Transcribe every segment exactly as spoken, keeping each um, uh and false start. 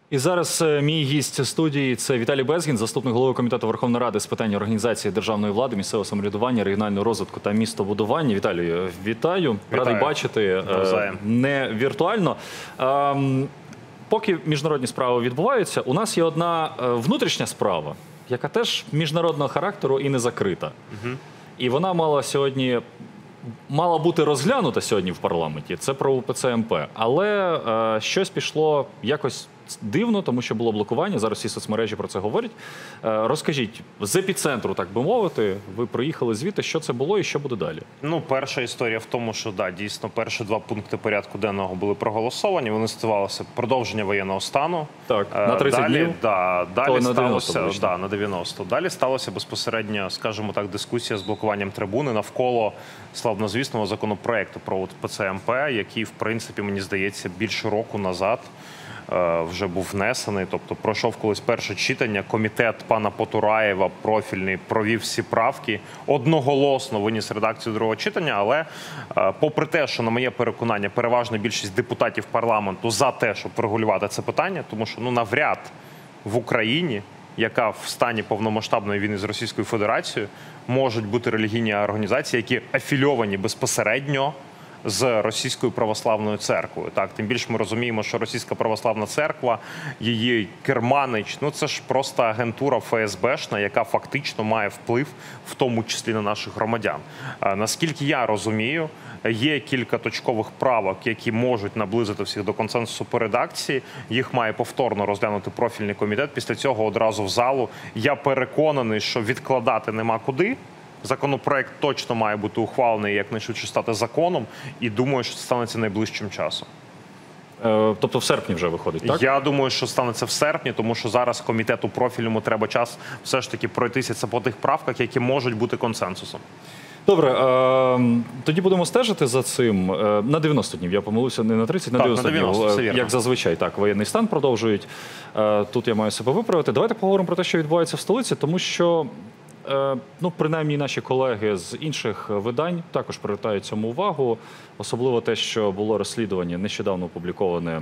І зараз мій гість студії – це Віталій Безгін, заступник голови Комітету Верховної Ради з питань організації державної влади, місцевого самоврядування, регіонального розвитку та містобудування. Віталію, вітаю. Вітаю. Радий бачити. Навзаєм. Не віртуально. Поки міжнародні справи відбуваються, у нас є одна внутрішня справа, яка теж міжнародного характеру і не закрита. Угу. І вона мала сьогодні... мала бути розглянута сьогодні в парламенті. Це про У Пе Це Ем Пе. Але е, щось пішло якось дивно, тому що було блокування. Зараз всі соцмережі про це говорять. Е, розкажіть, з епіцентру, так би мовити, ви приїхали звідти, що це було і що буде далі? Ну, перша історія в тому, що, да, дійсно, перші два пункти порядку денного були проголосовані. Вони стосувалися продовження воєнного стану. Так, на тридцять далі, днів? Да, далі О, на сталося, дев'яносто, да, на дев'яносто. Далі сталося безпосередньо, скажімо так, дискусія з блокуванням трибуни навколо славнозвісного законопроекту про У Пе Це Ем Пе, який, в принципі, мені здається, більше року назад вже був внесений, тобто пройшов колись перше читання, комітет пана Потураєва профільний провів всі правки, одноголосно виніс редакцію другого читання, але попри те, що, на моє переконання, переважна більшість депутатів парламенту за те, щоб врегулювати це питання, тому що, ну, навряд в Україні, яка в стані повномасштабної війни з Російською Федерацією, можуть бути релігійні організації, які афільовані безпосередньо з Російською православною церквою. Так, тим більше ми розуміємо, що Російська православна церква, її керманич, ну це ж просто агентура Фе Ес Бешна, яка фактично має вплив, в тому числі на наших громадян. А, наскільки я розумію, є кілька точкових правок, які можуть наблизити всіх до консенсусу по редакції. Їх має повторно розглянути профільний комітет. Після цього одразу в залу. Я переконаний, що відкладати нема куди. Законопроект точно має бути ухвалений, якнайшвидше стати законом, і думаю, що це станеться найближчим часом. Е, тобто в серпні вже виходить, так? Я думаю, що станеться в серпні, тому що зараз комітету профільному треба час все ж таки пройтися по тих правках, які можуть бути консенсусом. Добре, е, тоді будемо стежити за цим. Е, на дев'яносто днів, я помилився, не на тридцять, на дев'яносто, так, на дев'яносто днів, як зазвичай. Так, воєнний стан продовжують. Е, тут я маю себе виправити. Давайте поговоримо про те, що відбувається в столиці, тому що ну, принаймні наші колеги з інших видань також привертають цьому увагу. Особливо те, що було розслідування, нещодавно опубліковане.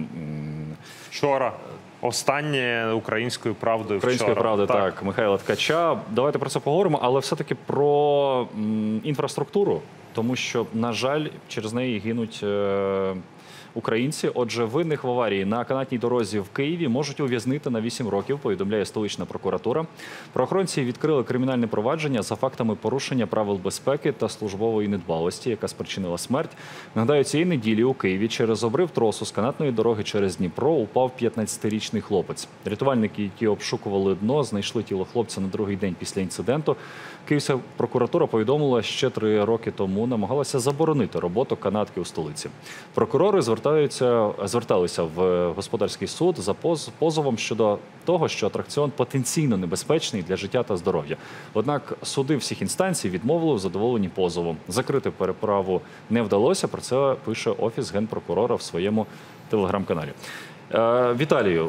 Вчора. Останнє Українською правдою Українською вчора. правдою, так. так, Михайла Ткача. Давайте про це поговоримо, але все-таки про м, інфраструктуру. Тому що, на жаль, через неї гинуть е, українці. Отже, винних в аварії на канатній дорозі в Києві можуть ув'язнити на вісім років, повідомляє столична прокуратура. Правоохоронці відкрили кримінальне провадження за фактами порушення правил безпеки та службової недбалості, яка спричинила смерть. Нагадаю, цієї неділі у Києві через обрив тросу з канатної дороги через Дніпро упав п'ятнадцятирічний хлопець. Рятувальники, які обшукували дно, знайшли тіло хлопця на другий день після інциденту. Київська прокуратура повідомила, ще три роки тому намагалася заборонити роботу канатки у столиці. Прокурори звертаються, зверталися в господарський суд за позовом щодо того, що атракціон потенційно небезпечний для життя та здоров'я. Однак суди всіх інстанцій відмовили в задоволенні позовом. Закрити переправу не вдалося, про це пише Офіс Генпрокурора в своєму телеграм-каналі. Е, Віталію,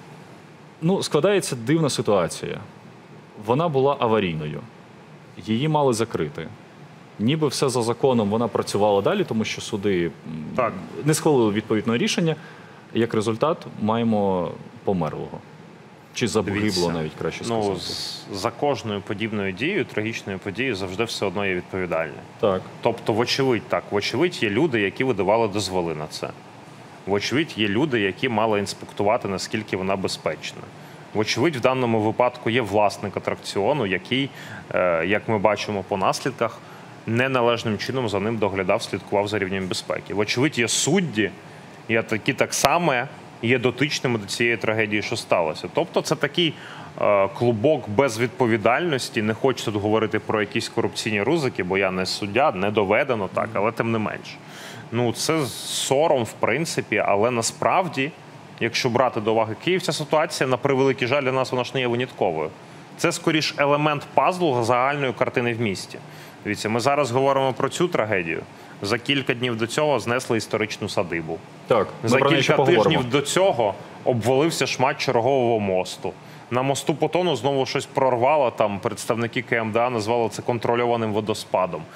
ну, складається дивна ситуація. Вона була аварійною. Її мали закрити. Ніби все за законом, вона працювала далі, тому що суди так. не схвалили відповідне рішення. Як результат, маємо померлого. Чи загибло, навіть краще сказати. Ну, за кожною подібною дією, трагічною подією, завжди все одно є відповідальне. Так. Тобто, вочевидь, так, вочевидь, є люди, які видавали дозволи на це. Вочевидь, є люди, які мали інспектувати, наскільки вона безпечна. Вочевидь, в даному випадку є власник атракціону, який, як ми бачимо по наслідках, неналежним чином за ним доглядав, слідкував за рівнем безпеки. Вочевидь, є судді, які так само є дотичними до цієї трагедії, що сталося. Тобто це такий е, клубок безвідповідальності. Не хочу тут говорити про якісь корупційні ризики, бо я не суддя, не доведено так, але тим не менш. Ну, це сором, в принципі, але насправді, якщо брати до уваги Київ, ця ситуація, на превеликий жаль, для нас вона ж не є винятковою. Це, скоріш, елемент пазлу загальної картини в місті. Дивіться, ми зараз говоримо про цю трагедію. За кілька днів до цього знесли історичну садибу. Так, за кілька тижнів до цього обвалився шмат чергового мосту. На мосту Потону знову щось прорвало, там представники Ке Ем Де А назвали це контрольованим водоспадом.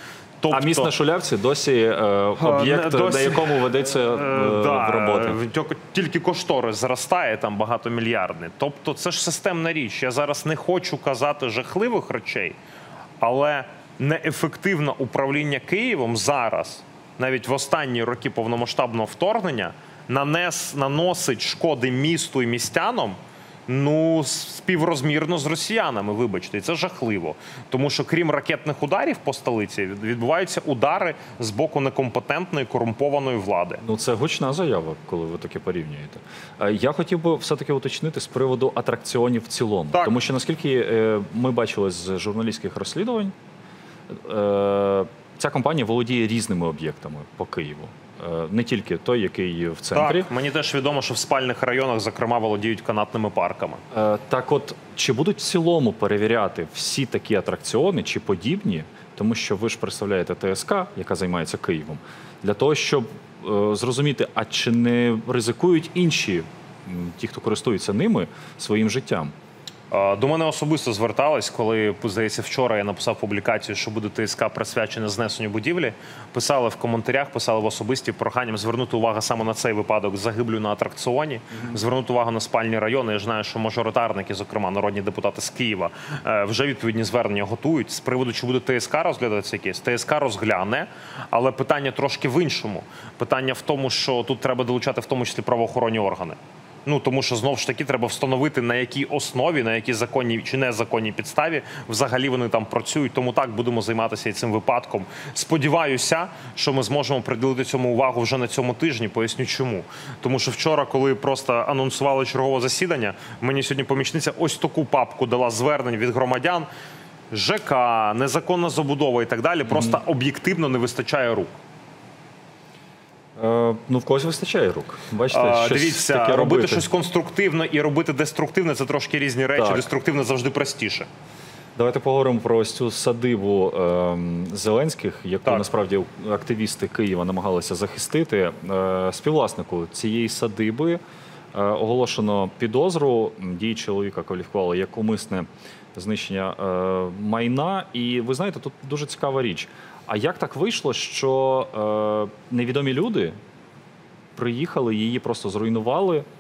Тобто, а міст на Шулявці досі е, об'єкт, досі, на якому ведеться е, да, робота. Тільки кошторис зростає, там багатомільярдний. Тобто це ж системна річ. Я зараз не хочу казати жахливих речей, але неефективне управління Києвом зараз, навіть в останні роки повномасштабного вторгнення, нанес, наносить шкоди місту і містянам, ну, співрозмірно з росіянами, вибачте. І це жахливо. Тому що, крім ракетних ударів по столиці, відбуваються удари з боку некомпетентної, корумпованої влади. Ну, це гучна заява, коли ви таке порівнюєте. Я хотів би все-таки уточнити з приводу атракціонів в цілому. Так. Тому що, наскільки ми бачили з журналістських розслідувань, ця компанія володіє різними об'єктами по Києву. Не тільки той, який в центрі. Так, мені теж відомо, що в спальних районах, зокрема, володіють канатними парками. Так от, чи будуть в цілому перевіряти всі такі атракціони, чи подібні, тому що ви ж представляєте ТСК, яка займається Києвом, для того, щоб е, зрозуміти, а чи не ризикують інші, ті, хто користуються ними, своїм життям? До мене особисто звертались, коли, здається, вчора я написав публікацію, що буде ТСК присвячена знесенню будівлі. Писали в коментарях, писали в особисті проханням звернути увагу саме на цей випадок загиблю на атракціоні, mm-hmm. звернути увагу на спальні райони. Я знаю, що мажоритарники, зокрема народні депутати з Києва, вже відповідні звернення готують. З приводу, чи буде ТСК розглядатися якесь, ТСК розгляне, але питання трошки в іншому. Питання в тому, що тут треба долучати в тому числі правоохоронні органи. Ну, тому що, знову ж таки, треба встановити, на якій основі, на якій законній чи незаконній підставі взагалі вони там працюють. Тому так, будемо займатися і цим випадком. Сподіваюся, що ми зможемо приділити цьому увагу вже на цьому тижні. Поясню чому. Тому що вчора, коли просто анонсували чергове засідання, мені сьогодні помічниця ось таку папку дала звернень від громадян. ЖК, незаконна забудова і так далі. Просто mm-hmm. об'єктивно не вистачає рук. Е, ну, в когось вистачає рук. Бачите, а, щось дивіться, таке робити. робити щось конструктивне і робити деструктивне – це трошки різні речі. Так. Деструктивне завжди простіше. Давайте поговоримо про ось цю садибу е, Зеленських, яку так. насправді активісти Києва намагалися захистити. Е, співвласнику цієї садиби е, оголошено підозру. Дії чоловіка кваліфікували як умисне знищення е, майна. І ви знаєте, тут дуже цікава річ. А як так вийшло, що е, невідомі люди приїхали, її просто зруйнували, е,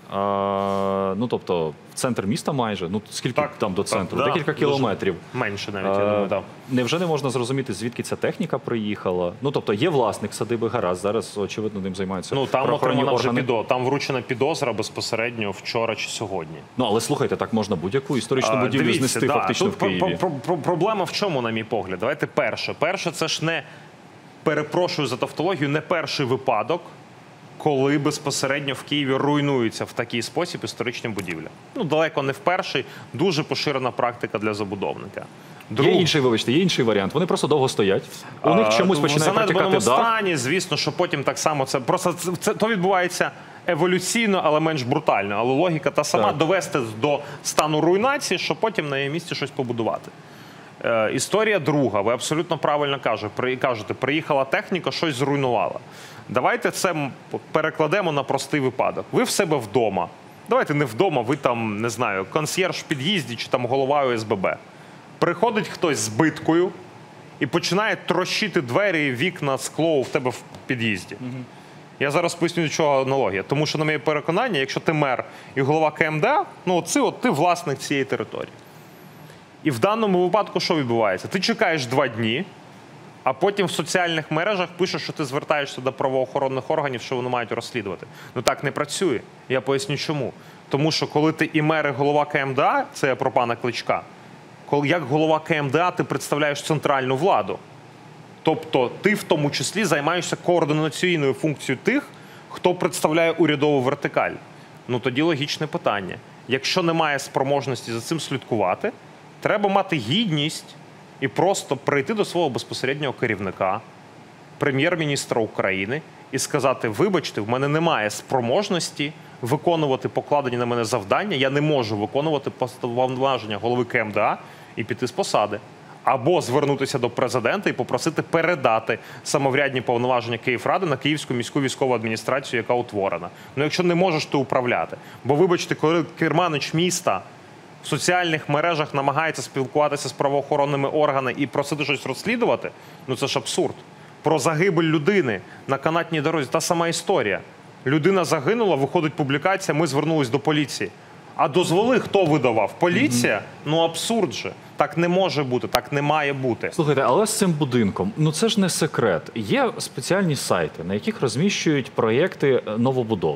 ну, тобто, в центр міста майже, ну, скільки так, там до центру? Так, Декілька да, кілометрів. Менше навіть, я думаю, так. Невже не можна зрозуміти, звідки ця техніка приїхала? Ну, тобто, є власник садиби, гаразд, зараз, очевидно, ним займаються ну, там правоохоронні органи. Підо, там вручена підозра безпосередньо вчора чи сьогодні. Ну, але слухайте, так можна будь-яку історичну будівлю а, дивіться, знести да, фактично тут в Києві. Про, про, про, проблема в чому, на мій погляд? Давайте перше. Перше, це ж не, перепрошую за тавтологію, не перший випадок, коли безпосередньо в Києві руйнуються в такий спосіб історичні будівлі. Ну, далеко не вперше, дуже поширена практика для забудовника. Друг... Є інший, вибачте, є інший варіант. Вони просто довго стоять, у а, них чомусь починає протікати дах. В стані, звісно, що потім так само це... Просто це, це то відбувається еволюційно, але менш брутально. Але логіка та сама так. довести до стану руйнації, щоб потім на її місці щось побудувати. Е, історія друга. Ви абсолютно правильно кажете. Кажете, приїхала техніка, щось зруйнувала. Давайте це перекладемо на простий випадок. Ви в себе вдома. Давайте не вдома, ви там, не знаю, консьєрж в під'їзді чи там голова О С Б Б. Приходить хтось з биткою і починає трощити двері, вікна, скло в тебе в під'їзді. Угу. Я зараз поясню, до чого аналогія. Тому що, на моє переконання, якщо ти мер і голова К М Д А, ну це от ти власник цієї території. І в даному випадку що відбувається? Ти чекаєш два дні, а потім в соціальних мережах пишеш, що ти звертаєшся до правоохоронних органів, що вони мають розслідувати. Ну так не працює. Я поясню чому. Тому що коли ти і мер, і голова К М Д А, це я про пана Кличка, коли як голова К М Д А ти представляєш центральну владу. Тобто ти в тому числі займаєшся координаційною функцією тих, хто представляє урядову вертикаль. Ну тоді логічне питання. Якщо немає спроможності за цим слідкувати, треба мати гідність і просто прийти до свого безпосереднього керівника, прем'єр-міністра України, і сказати: вибачте, в мене немає спроможності виконувати покладені на мене завдання, я не можу виконувати повноваження голови К М Д А і піти з посади. Або звернутися до президента і попросити передати самоврядні повноваження Київради на Київську міську військову адміністрацію, яка утворена. Ну, якщо не можеш ти управляти. Бо, вибачте, коли керманич міста в соціальних мережах намагається спілкуватися з правоохоронними органами і просити щось розслідувати, ну це ж абсурд. Про загибель людини на канатній дорозі та сама історія. Людина загинула, виходить публікація, ми звернулись до поліції. А дозволи хто видавав? Поліція? Ну абсурд же. Так не може бути, так не має бути. Слухайте, але з цим будинком, ну це ж не секрет. Є спеціальні сайти, на яких розміщують проєкти новобудови.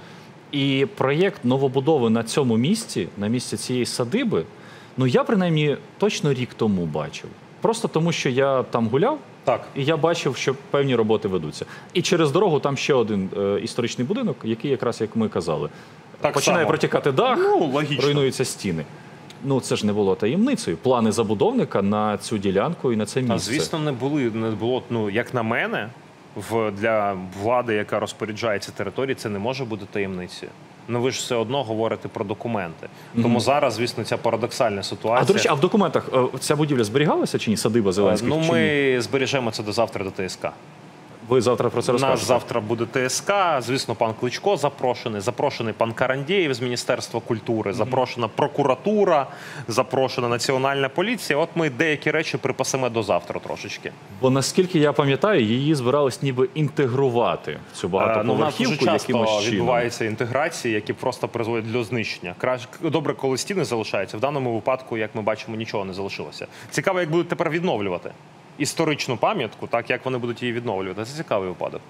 І проєкт новобудови на цьому місці, на місці цієї садиби, ну я принаймні точно рік тому бачив. Просто тому, що я там гуляв, Так. і я бачив, що певні роботи ведуться. І через дорогу там ще один е, історичний будинок, який якраз, як ми казали, Так починає само. протікати дах, Ну, логічно. руйнуються стіни. Ну, це ж не було таємницею. Плани забудовника на цю ділянку і на це місце. А, звісно, не були, не було, ну, як на мене, в, для влади, яка розпоряджається територією, це не може бути таємницею. Ну ви ж все одно говорите про документи. Тому зараз, звісно, ця парадоксальна ситуація. А, до речі, а в документах е, ця будівля зберігалася чи ні? Садиба Зеленських? Ну, чи ні? ми збережемо це до завтра до ТСК. Ви завтра про це У нас розкажете? завтра буде ТСК, звісно, пан Кличко запрошений, запрошений пан Карандєєв з Міністерства культури, запрошена прокуратура, запрошена Національна поліція. От ми деякі речі припасемо до завтра трошечки. Бо наскільки я пам'ятаю, її збирались ніби інтегрувати в цю Е, ну, у нас дуже багатоповерхівку часто якимось чином. відбуваються інтеграції, які просто призводять до знищення. Краще добре, коли стіни залишаються. В даному випадку, як ми бачимо, нічого не залишилося. Цікаво, як будуть тепер відновлювати історичну пам'ятку, так як вони будуть її відновлювати. Це цікавий випадок.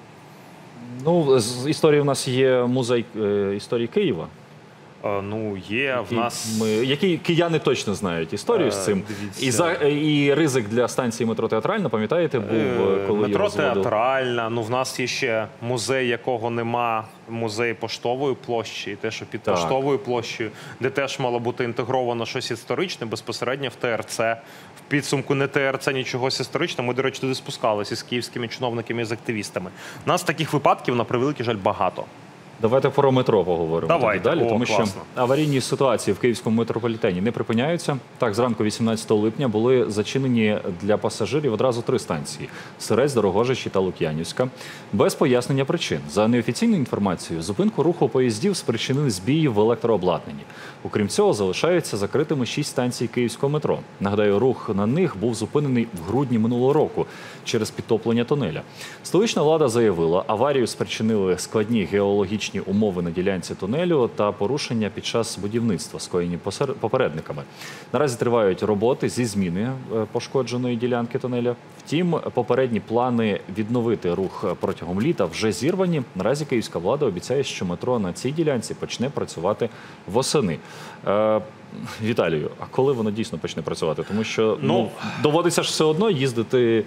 Ну, з історії в нас є музей е, історії Києва. Е, ну, є в І нас. Ми, які кияни точно знають історію Е, з цим. дивіться. І, за, і ризик для станції метро Театральна, пам'ятаєте, був, Е, коли Метро його зводили? Театральна, ну в нас є ще музей, якого нема, музей Поштової площі, і те, що під Так. Поштовою площею, де теж мало бути інтегровано щось історичне, безпосередньо в ТРЦ. В підсумку не ТРЦ, нічого історичного. Ми, до речі, туди спускалися з київськими чиновниками і з активістами. У нас таких випадків, на превеликий жаль, багато. Давайте про метро поговоримо Давайте. тоді далі, О, тому класно. що аварійні ситуації в київському метрополітені не припиняються. Так, зранку вісімнадцятого липня були зачинені для пасажирів одразу три станції – Сирець, Дорогожичі та Лук'янівська. Без пояснення причин. За неофіційною інформацією, зупинку руху поїздів спричинили збії в електрообладнанні. Окрім цього, залишаються закритими шість станцій київського метро. Нагадаю, рух на них був зупинений в грудні минулого року через підтоплення тунеля. Столична влада заявила, аварію спричинили складні геологічні умови на ділянці тунелю та порушення під час будівництва, скоєні посер- попередниками. Наразі тривають роботи зі зміни е, пошкодженої ділянки тунеля. Втім, попередні плани відновити рух протягом літа вже зірвані. Наразі київська влада обіцяє, що метро на цій ділянці почне працювати восени. Е, Віталію, а коли воно дійсно почне працювати? Тому що ну, Ну, доводиться ж все одно їздити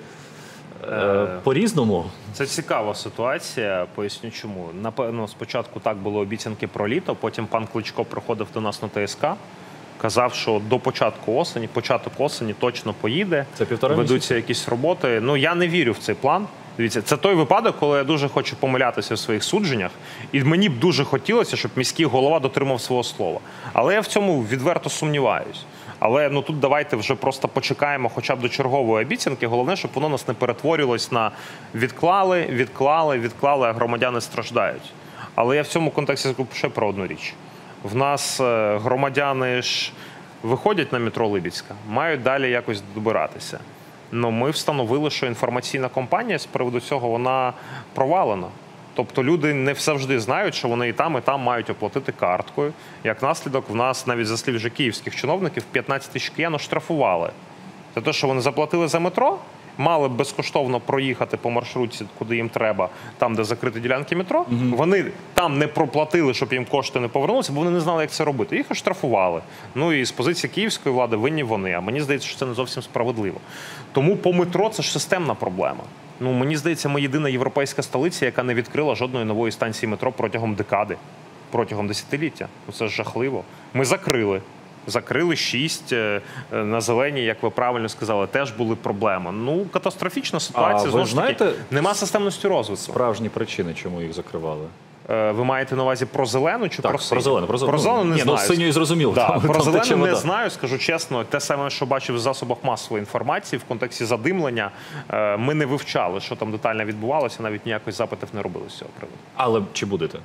е, по-різному. Це цікава ситуація, поясню чому. Напевно, спочатку так були обіцянки про літо, потім пан Кличко приходив до нас на ТСК, казав, що до початку осені, початок осені точно поїде, Це півтора ведуться місяці? якісь роботи. Ну, я не вірю в цей план. Дивіться, це той випадок, коли я дуже хочу помилятися в своїх судженнях, і мені б дуже хотілося, щоб міський голова дотримав свого слова. Але я в цьому відверто сумніваюсь. Але ну тут давайте вже просто почекаємо хоча б до чергової обіцянки. Головне, щоб воно нас не перетворювалось на відклали, відклали, відклали, а громадяни страждають. Але я в цьому контексті скажу ще про одну річ. В нас е, громадяни ж виходять на метро Либідська, мають далі якось добиратися. Ну, ми встановили, що інформаційна кампанія з приводу цього, вона провалена. Тобто люди не завжди знають, що вони і там, і там мають оплатити карткою. Як наслідок, в нас навіть за слів вже київських чиновників п'ятнадцять тисяч киян оштрафували. За те, що вони заплатили за метро, мали б безкоштовно проїхати по маршрутці, куди їм треба, там, де закриті ділянки метро. Угу. Вони там не проплатили, щоб їм кошти не повернулися, бо вони не знали, як це робити. Їх оштрафували. Ну і з позиції київської влади винні вони. А мені здається, що це не зовсім справедливо. Тому по метро це ж системна проблема. Ну, мені здається, ми єдина європейська столиця, яка не відкрила жодної нової станції метро протягом декади, протягом десятиліття. Ну, це ж жахливо. Ми закрили. Закрили шість, на зеленій, як ви правильно сказали, теж були проблеми. Ну, катастрофічна ситуація, ви знову ж таки, знаєте, нема системності розвитку. Справжні причини, чому їх закривали? Е, Ви маєте на увазі про зелену чи Так, про синю? про зелену. Про зелену, про зелену не Ні, знаю. Ну, з синьою зрозуміло. Да, там, про там тече зелену не вода. знаю, скажу чесно. Те саме, що бачив в засобах масової інформації в контексті задимлення, е, ми не вивчали, що там детально відбувалося, навіть ніяких запитів не робили з цього приводу. Але чи будете?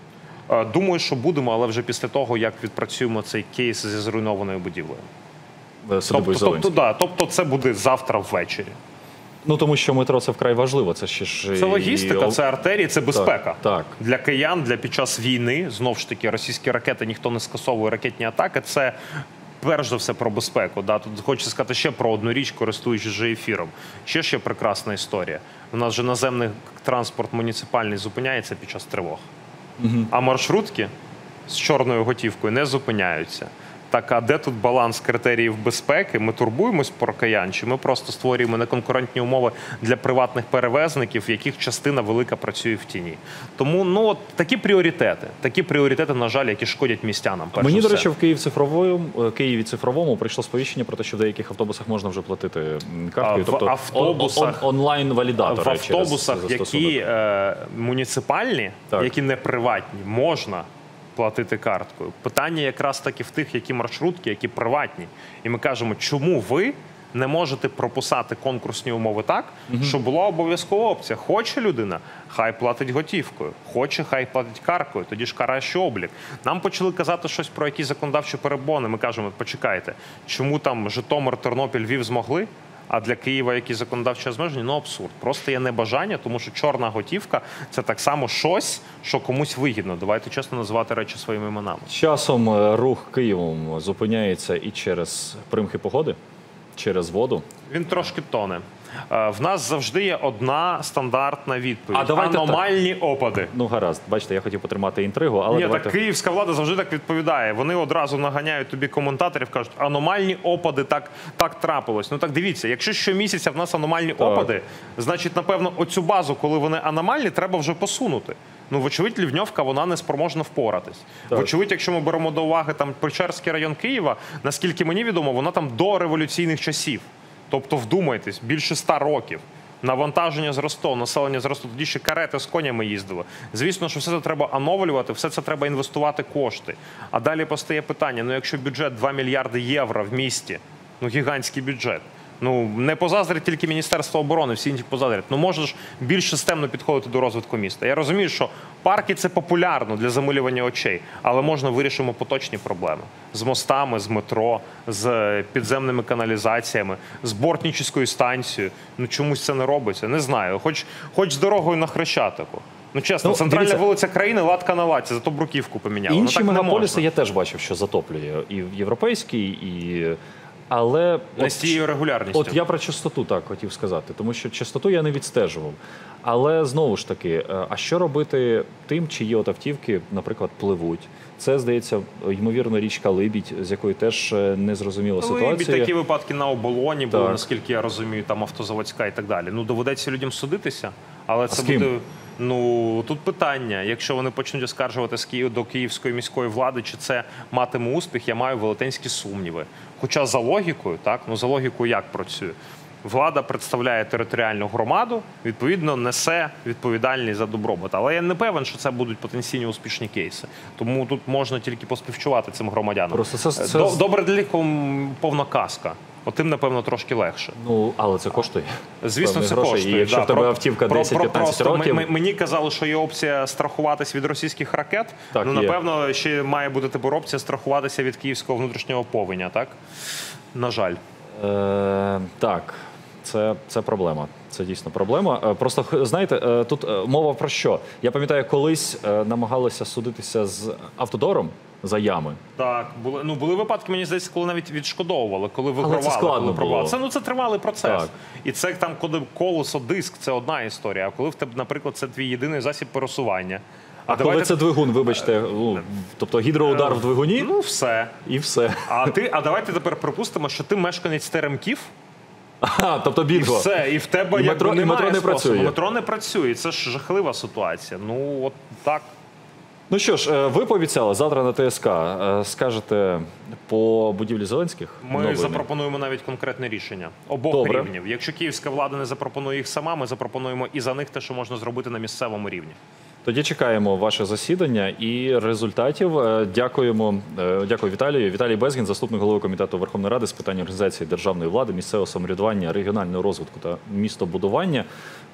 Е, Думаю, що будемо, але вже після того, як відпрацюємо цей кейс зі зруйнованою будівлею. Садибою Тобто, Зеленським. тобто, да, тобто це буде завтра ввечері. Ну, тому що метро – це вкрай важливо. Це ще ж Це логістика, і... це артерії, це безпека. Так, так. Для киян, для під час війни, знову ж таки, російські ракети ніхто не скасовує, ракетні атаки, це перш за все про безпеку. Да? Тут хочеться сказати ще про одну річ, користуючись вже ефіром. Ще ще прекрасна історія. У нас же наземний транспорт муніципальний зупиняється під час тривог. Угу. А маршрутки з чорною готівкою не зупиняються. Так, а де тут баланс критеріїв безпеки? Ми турбуємось про киян, чи ми просто створюємо неконкурентні умови для приватних перевезників, в яких частина велика працює в тіні? Тому, ну, от такі пріоритети. Такі пріоритети, на жаль, які шкодять містянам. Мені, до все. речі, в Київ цифровому, Києві цифровому прийшло сповіщення про те, що в деяких автобусах можна вже платити карткою. В тобто автобусах, он, он, онлайн-валідатори. В автобусах, через які застосунок. е, муніципальні, Так. які не приватні, можна платити карткою. Питання якраз таки в тих, які маршрутки, які приватні. І ми кажемо, чому ви не можете прописати конкурсні умови так, угу. щоб була обов'язкова опція. Хоче людина, хай платить готівкою. Хоче, хай платить карткою. Тоді ж кращий облік. Нам почали казати щось про якісь законодавчі перебони. Ми кажемо, почекайте, чому там Житомир, Тернопіль, Львів змогли? А для Києва якісь законодавчі обмеження? Ну, абсурд. Просто є небажання, тому що чорна готівка – це так само щось, що комусь вигідно. Давайте чесно називати речі своїми іменами. Часом е, рух Києвом зупиняється і через примхи погоди, через воду. Він трошки тоне. Е, В нас завжди є одна стандартна відповідь. А давайте аномальні опади. Ну, гаразд. Бачите, я хотів потримати інтригу, але Ні, давайте... так київська влада завжди так відповідає. Вони одразу наганяють тобі коментаторів, кажуть, аномальні опади, так, так трапилось. Ну так дивіться, якщо щомісяця в нас аномальні Так. опади, значить, напевно, оцю базу, коли вони аномальні, треба вже посунути. Ну, вочевидь, Лівньовка, вона не спроможна впоратись. Так. Вочевидь, якщо ми беремо до уваги там Печерський район Києва, наскільки мені відомо, вона там до революційних часів. Тобто, вдумайтесь, більше ста років. Навантаження зростало, населення зростало, тоді ще карети з конями їздили. Звісно, що все це треба оновлювати, все це треба інвестувати кошти. А далі постає питання, ну якщо бюджет два мільярди євро в місті, ну гігантський бюджет, ну не позаздрить тільки Міністерство оборони, всі інші позаздрять, ну можна ж більш системно підходити до розвитку міста. Я розумію, що парки – це популярно для замилювання очей, але можна вирішимо поточні проблеми. З мостами, з метро, з підземними каналізаціями, з бортнічською станцією. Ну чомусь це не робиться, не знаю. Хоч, хоч з дорогою на Хрещатику. Ну чесно, Ну, центральна дивіться. вулиця країни латка на латці, зато бруківку поміняли. Інші ну, так мегаполіси не я теж бачив, що затоплює і в європейській, і... Але не от, з тією регулярністю. от я про частоту так хотів сказати, тому що частоту я не відстежував. Але знову ж таки, а що робити тим, чиї от автівки, наприклад, пливуть? Це, здається, ймовірно, річка Либідь, з якої теж незрозуміла ситуація. Либідь, такі випадки на Оболоні були, Так. наскільки я розумію, там автозаводська і так далі. Ну, доведеться людям судитися, але це з ким? буде... Ну, тут питання, якщо вони почнуть оскаржувати з Києва до київської міської влади, чи це матиме успіх, я маю велетенські сумніви. Хоча за логікою, так, ну за логікою як працює? Влада представляє територіальну громаду, відповідно, несе відповідальність за добробут. Але я не певен, що це будуть потенційні успішні кейси. Тому тут можна тільки поспівчувати цим громадянам. Просто це, це... До- Добре для них повна казка. Отим, напевно, трошки легше. Ну, але це коштує. Звісно, певних це грошей. коштує. І якщо да, в тебе про- автівка про- десять п'ятнадцять просто років... м- м- Мені казали, що є опція страхуватись від російських ракет. Так, ну, є. напевно, ще має бути тепер опція страхуватися від київського внутрішнього повеня, так? На жаль. Е, так, це, це проблема. Це дійсно проблема. Е, Просто, х- знаєте, е, тут е, мова про що? Я пам'ятаю, колись е, намагалися судитися з Автодором за ями. Так, були, ну, були випадки, мені здається, коли навіть відшкодовували, коли вигравали. це складно коли пробували. було. Це, ну, це тривалий процес. Так. І це там, коли колесо, диск, це одна історія. А коли в тебе, наприклад, це твій єдиний засіб пересування. А коли це двигун, вибачте, ну, тобто гідроудар в двигуні, Ну, все. і все. А, ти, а давайте тепер припустимо, що ти мешканець Теремків, Ага, тобто і бінго. все, і в тебе І якби метро- і немає метро не способу. працює. Метро не працює, це ж жахлива ситуація. Ну, от так. Ну що ж, е, ви пообіцяли завтра на ТСК е, скажете по будівлі Зеленських? Ми новини? запропонуємо навіть конкретне рішення обох Добре. рівнів. Якщо київська влада не запропонує їх сама, ми запропонуємо і за них те, що можна зробити на місцевому рівні. Тоді чекаємо ваше засідання і результатів. Е, Дякуємо. Е, Дякую Віталію. Віталій Безгін, заступник голови комітету Верховної Ради з питань організації державної влади, місцевого самоврядування, регіонального розвитку та містобудування.